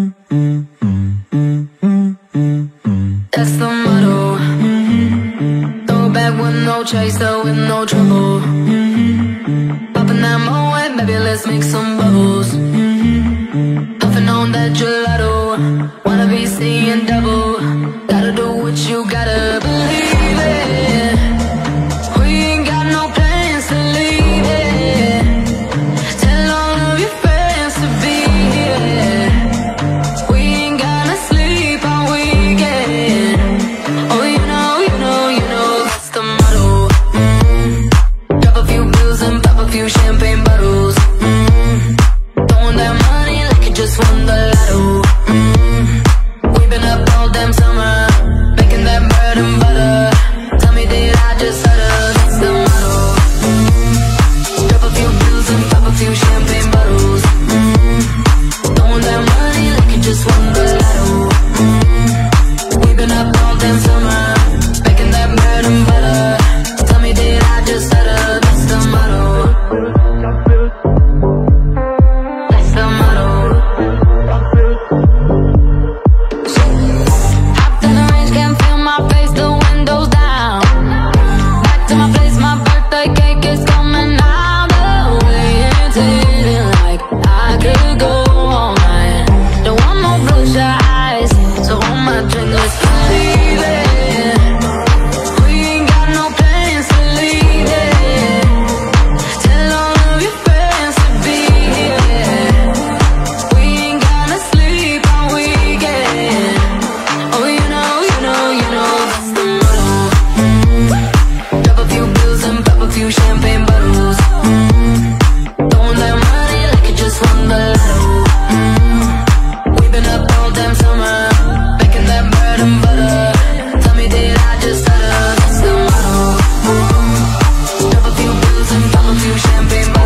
That's the motto. Throw back with no chaser, with no trouble. Popping that Moet, baby, let's make some bubbles. Puffing on that gelato, wanna be seeing double. Gotta do what you gotta believe it. We ain't got no plans to leave it. Tell all of your friends to be here. We ain't gonna sleep all weekend. Oh, you know, that's the motto. Drop a few bills and pop a few champagne bottles. Throwing that money like you just won the lotto. We've been up all damn summer, making that bread and butter. Tell me, did I just stutter? That's the motto. Drop a few bills and pop a few champagne bottles. Throwing that money like you just won the lotto. We've been up all damn summer, making that bread and butter. Tell me, did I just stutter? That's the motto. That's the motto. Hopped in the range, can't feel my face, the windows down. Back to my place, my birthday cake is coming out the way. It's hitting like I could go all night. Don't want no bloodshot eyes, so hold my drink, let's believe it. We ain't got no plans to leave it. Tell all of your friends to be here. We ain't gonna sleep all weekend. Oh, you know, that's the motto. Drop a few bills and pop a few champagne bottles. Throwing that money like you just won the lotto. We've been up all damn summer, making that bread and butter. Tell me, did I just stutter? That's the motto. Drop a few bills and pop a few champagne bottles.